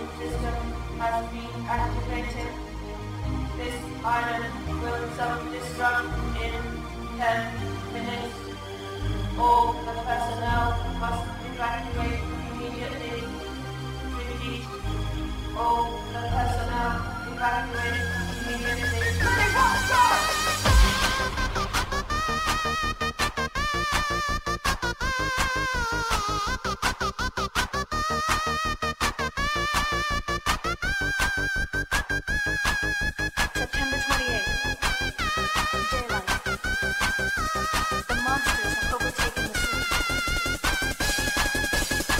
system has been activated. This island will self-destruct in 10 minutes. All the personnel must evacuate immediately. Repeat. All the personnel evacuate immediately. September 28th. Daylight. The monsters have overtaken the city.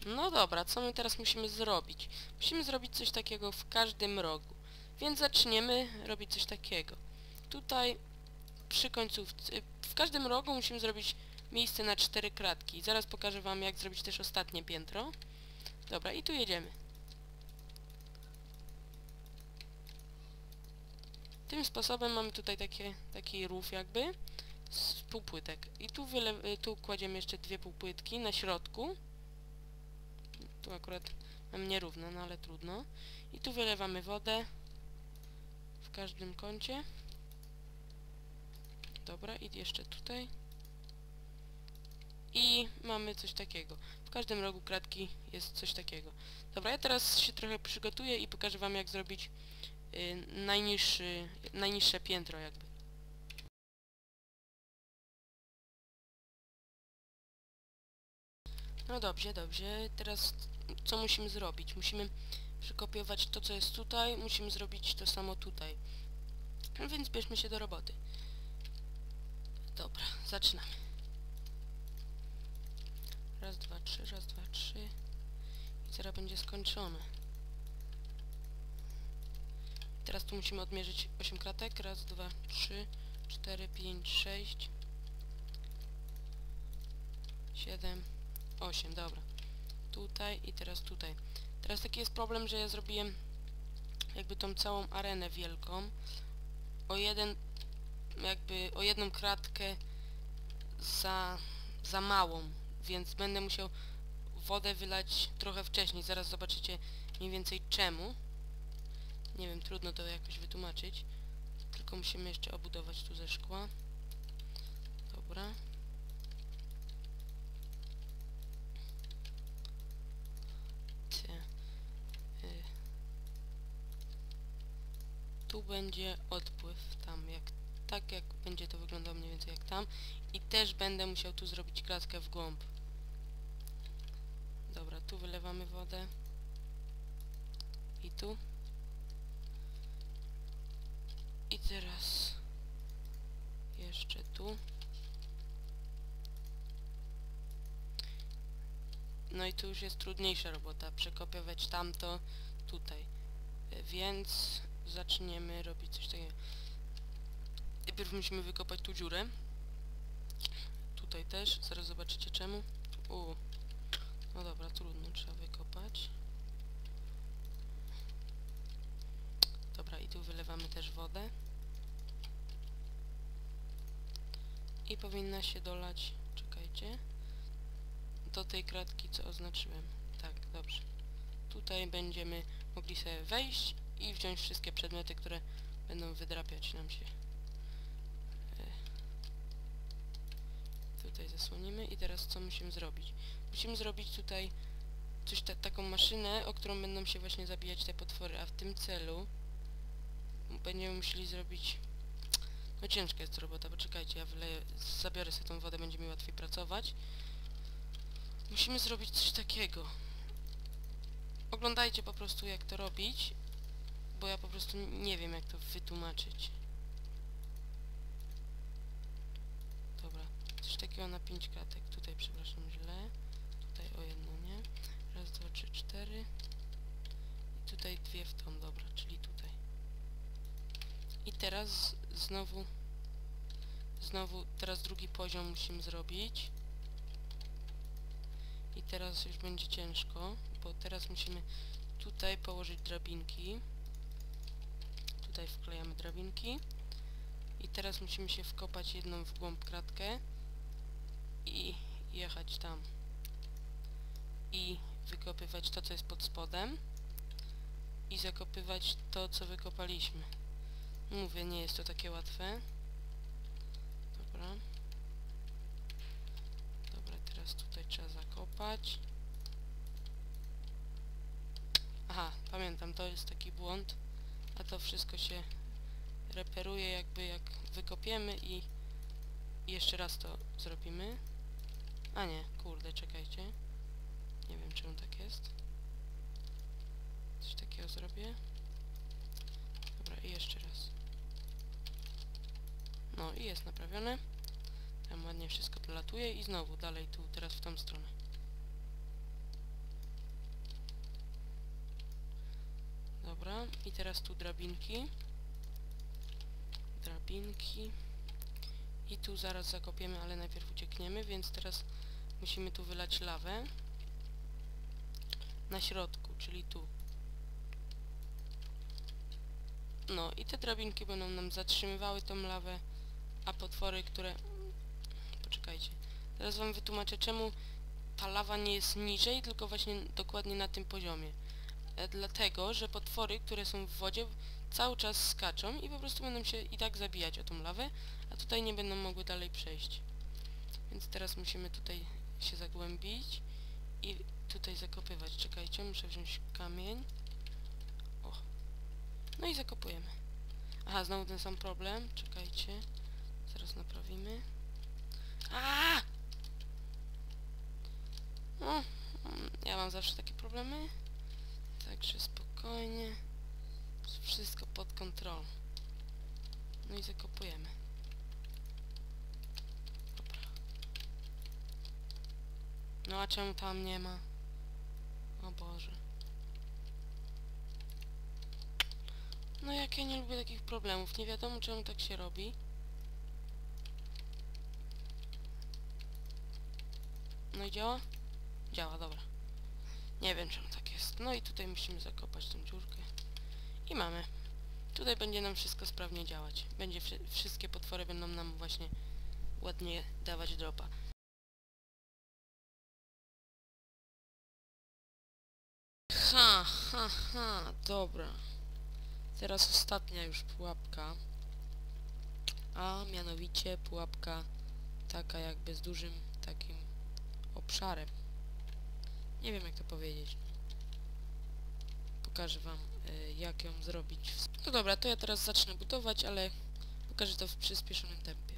No dobra, co my teraz musimy zrobić? Musimy zrobić coś takiego w każdym rogu. Więc zaczniemy robić coś takiego. Tutaj przy końcówce, w każdym rogu musimy zrobić miejsce na 4 kratki. Zaraz pokażę wam, jak zrobić też ostatnie piętro. Dobra, i tu jedziemy. Tym sposobem mamy tutaj taki rów jakby z półpłytek. I tu kładziemy jeszcze 2 półpłytki na środku. Tu akurat mam nierówno, no ale trudno. I tu wylewamy wodę w każdym kącie. Dobra, i jeszcze tutaj. I mamy coś takiego. W każdym rogu kratki jest coś takiego. Dobra, ja teraz się trochę przygotuję i pokażę wam, jak zrobić najniższe piętro jakby. No dobrze, dobrze. Teraz co musimy zrobić? Musimy przekopiować to, co jest tutaj. Musimy zrobić to samo tutaj. No więc bierzmy się do roboty. Dobra, zaczynamy. Raz, dwa, trzy, raz, dwa, trzy. I zaraz będzie skończone. Teraz tu musimy odmierzyć 8 kratek. Raz, dwa, trzy, 4, 5, 6, 7, 8. Dobra. Tutaj i teraz tutaj. Teraz taki jest problem, że ja zrobiłem jakby tą całą arenę wielką o jedną kratkę za małą, więc będę musiał wodę wylać trochę wcześniej. Zaraz zobaczycie mniej więcej czemu. Nie wiem, trudno to jakoś wytłumaczyć. Tylko musimy jeszcze obudować tu ze szkła. Dobra. Tu będzie odpływ tam, tak jak będzie to wyglądało mniej więcej jak tam. I też będę musiał tu zrobić klatkę w głąb. Dobra, tu wylewamy wodę. I tu. I teraz jeszcze tu. No i tu już jest trudniejsza robota, przekopiować tamto tutaj. Więc zaczniemy robić coś takiego. Najpierw musimy wykopać tu dziurę. Tutaj też, zaraz zobaczycie czemu. No dobra, trudno, trzeba wykopać. Dobra, i tu wylewamy też wodę. I powinna się dolać, czekajcie, do tej kratki, co oznaczyłem. Tak, dobrze. Tutaj będziemy mogli sobie wejść i wziąć wszystkie przedmioty, które będą wydrapiać nam się. Tutaj zasłonimy i teraz co musimy zrobić? Musimy zrobić tutaj taką maszynę, o którą będą się właśnie zabijać te potwory, a w tym celu będziemy musieli zrobić... No ciężka jest to robota, poczekajcie, ja zabiorę sobie tą wodę, będzie mi łatwiej pracować. Musimy zrobić coś takiego. Oglądajcie po prostu, jak to robić, bo ja po prostu nie wiem, jak to wytłumaczyć. Dobra, coś takiego na 5 kratek. Tutaj, przepraszam, źle. Tutaj o jedno, nie? Raz, dwa, trzy, 4. I tutaj 2 w tą, dobra, czyli tutaj. I teraz znowu teraz drugi poziom musimy zrobić. I teraz już będzie ciężko, bo teraz musimy tutaj położyć drabinki. Tutaj wklejamy drabinki. I teraz musimy się wkopać jedną w głąb kratkę i jechać tam. I wykopywać to, co jest pod spodem. I zakopywać to, co wykopaliśmy. Mówię, nie jest to takie łatwe. Dobra. Dobra, teraz tutaj trzeba zakopać. Aha, pamiętam, to jest taki błąd. A to wszystko się reperuje jakby jak wykopiemy i jeszcze raz to zrobimy. A nie, kurde, czekajcie. Nie wiem, czemu tak jest. Coś takiego zrobię. Dobra, i jeszcze raz. No i jest naprawione. Tam ładnie wszystko dolatuje i znowu dalej tu, teraz w tą stronę. Dobra, i teraz tu drabinki. Drabinki. I tu zaraz zakopiemy, ale najpierw uciekniemy, więc teraz musimy tu wylać lawę. Na środku, czyli tu. No i te drabinki będą nam zatrzymywały tą lawę, a potwory, które... Poczekajcie. Teraz wam wytłumaczę, czemu ta lawa nie jest niżej, tylko właśnie dokładnie na tym poziomie. Dlatego, że potwory, które są w wodzie, cały czas skaczą i po prostu będą się i tak zabijać o tą lawę, a tutaj nie będą mogły dalej przejść. Więc teraz musimy tutaj się zagłębić i tutaj zakopywać. Czekajcie, muszę wziąć kamień. O. No i zakopujemy. Aha, znowu ten sam problem. Czekajcie. Zaraz naprawimy. Aaaa! No, ja mam zawsze takie problemy. Także spokojnie. Wszystko pod kontrolą. No i zakopujemy. Dobra. No a czemu tam nie ma? O Boże. No jak ja nie lubię takich problemów. Nie wiadomo czemu tak się robi. No i działa? Działa, dobra. Nie wiem czemu tak jest. No i tutaj musimy zakopać tą dziurkę. I mamy. Tutaj będzie nam wszystko sprawnie działać. Wszystkie potwory będą nam właśnie ładnie dawać dropa. Dobra. Teraz ostatnia już pułapka. A mianowicie pułapka taka jakby z dużym takim obszarem. Nie wiem jak to powiedzieć. Pokażę wam jak ją zrobić. No dobra, to ja teraz zacznę budować, ale pokażę to w przyspieszonym tempie.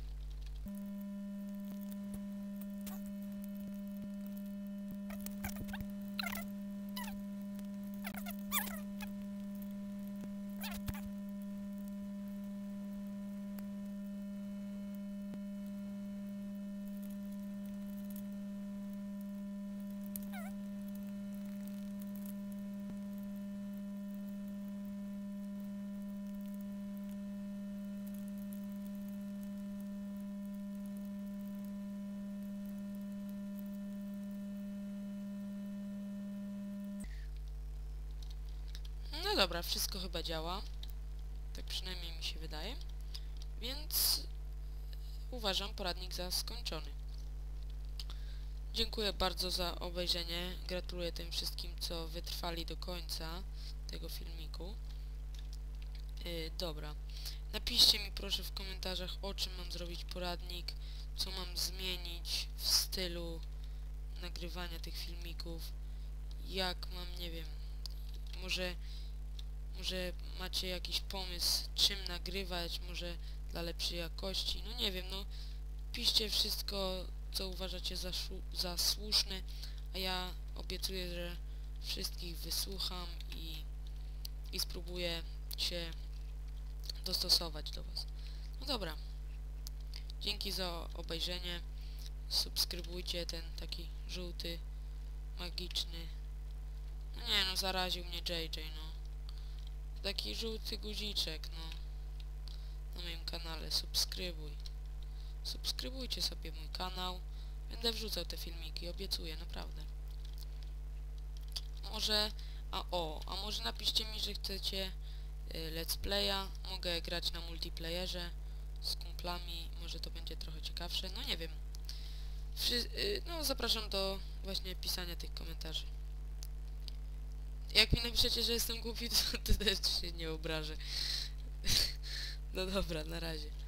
No dobra, wszystko chyba działa. Tak przynajmniej mi się wydaje. Więc uważam poradnik za skończony. Dziękuję bardzo za obejrzenie. Gratuluję tym wszystkim, co wytrwali do końca tego filmiku. Dobra. Napiszcie mi proszę w komentarzach, o czym mam zrobić poradnik, co mam zmienić w stylu nagrywania tych filmików, jak mam, nie wiem, może macie jakiś pomysł, czym nagrywać, może dla lepszej jakości, no nie wiem, no piszcie wszystko, co uważacie za słuszne, a ja obiecuję, że wszystkich wysłucham i spróbuję się dostosować do was. No dobra, dzięki za obejrzenie, subskrybujcie ten taki żółty, magiczny, no nie no, zaraził mnie JJ, no. Taki żółty guziczek, no. Na moim kanale. Subskrybujcie sobie mój kanał. Będę wrzucał te filmiki, obiecuję, naprawdę. Może... A może napiszcie mi, że chcecie let's playa. Mogę grać na multiplayerze z kumplami. Może to będzie trochę ciekawsze. No nie wiem. No zapraszam do właśnie pisania tych komentarzy. Jak mi napiszecie, że jestem głupi, to też się nie obrażę. No dobra, na razie.